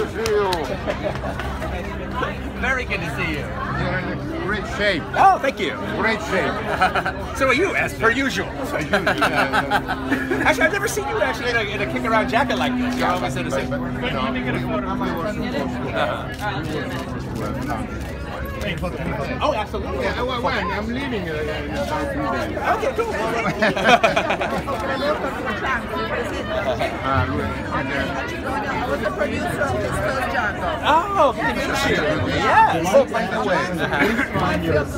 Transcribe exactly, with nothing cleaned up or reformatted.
to see you. Very good to see you. You're in great shape. Oh, thank you. Great shape. So are you, as per usual. Actually, I've never seen you actually in a, in a kick-around jacket like this. You're always in the same. No, we were supposed to have. We were supposed to have done. Oh, absolutely. Yeah, well, well, I'm leaving uh, in about three days. Okay, cool. Ah, lui, I was the producer of this first Django. Oh, good to meet you. Yes. oh, by the way, please find your